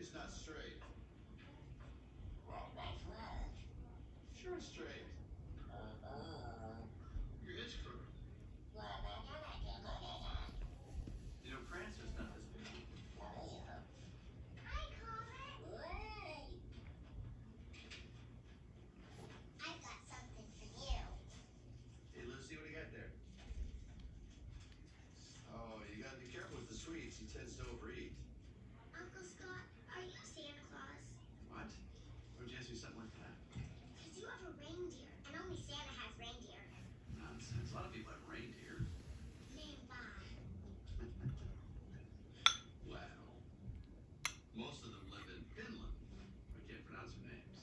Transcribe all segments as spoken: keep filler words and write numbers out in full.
It's not straight. Well, what's wrong? Sure it's straight. Your head's crooked. You know, Prancer's not this big. Hi, Comet. I've got something for you. Hey, Lucy, what do you got there? Oh, you gotta be careful with the sweets. He tends to overeat. Uncle Scott, are you Santa Claus? What? Why would you ask me something like that? Because you have a reindeer, and only Santa has reindeer. Nonsense. A lot of people have reindeer. Name five. Well, most of them live in Finland. I can't pronounce their names.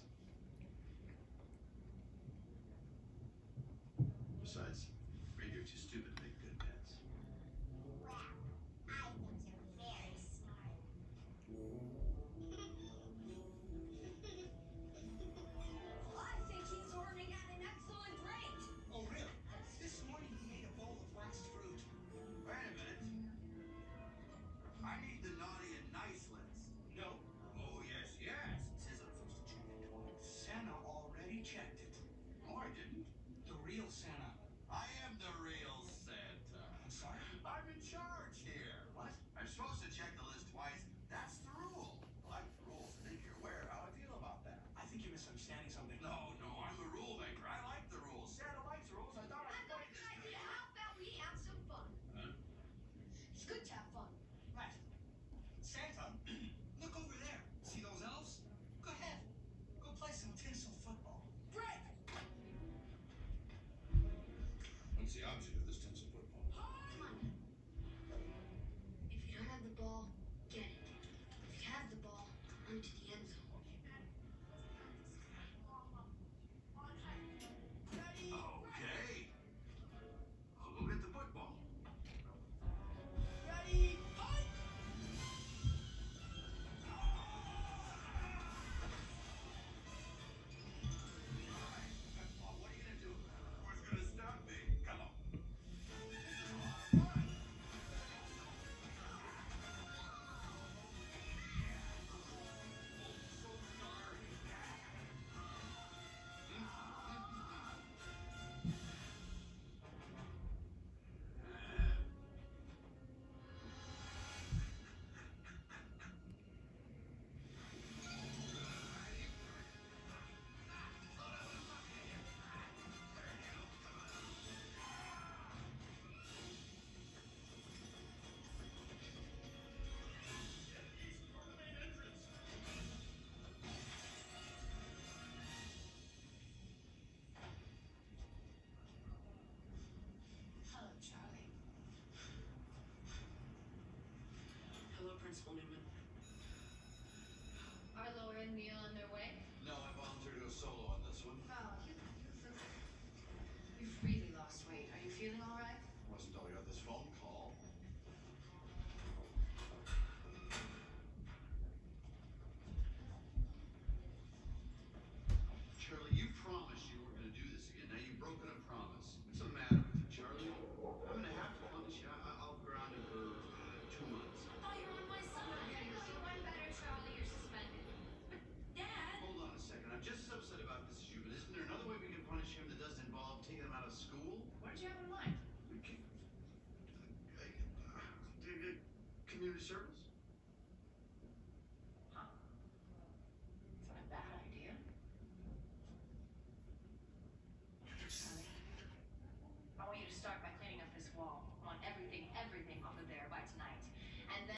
Besides, reindeer are too stupid to make good pets. Well, I think you're very smart. I think he's ordering out an excellent drink. Oh, really? This morning he ate a bowl of waxed fruit. Wait a minute. I need the naughty and nice list. No. Oh, yes, yes. Says I'm supposed to check it twice. Santa already checked it. No, I didn't. The real Santa. I am the real Santa. I'm sorry? I'm in charge here. What? I'm supposed to check the list twice. That's the rule. I like the rules. I think you're aware how I feel about that. I think you're misunderstanding something. No, no, I'm the rule maker. I like the rules. Santa likes rules. I thought I'd I've got play an this idea. game. How about we have some fun? Huh? It's good to have fun. Right. Santa, look over there. See those elves? Go ahead. Go play some tinsel football. Break! What's the object of this tinsel football? Come on. If you don't have the ball, get it. If you have the ball, run to the end zone. Okay. I'll go get the football. Ready? Fight! Well, what are you gonna do? Who's gonna stop me? Come on. Hello, Charlie. Hello, Principal Newman. Are Laura and Neil on their way? No, I volunteered to go solo on this one. Oh, you, you've really lost weight. Are you feeling all right? Wasn't until I got this phone call. Charlie, you promised you weren't going to do this again. Now you've broken a promise. What's the matter with you, Charlie? I'm going to have to punish you. I- I'll ground you for uh, two months. I thought you were on my side. Yeah, you're doing better, Charlie. You're suspended. But, Dad! Hold on a second. I'm just as upset about this as you, but isn't there another way we can punish him that doesn't involve taking him out of school? What did you have in mind? We can- uh, uh, Community service? Huh? It's not a bad idea. Charlie, I want you to start by cleaning up this wall. I want everything, everything off of there by tonight.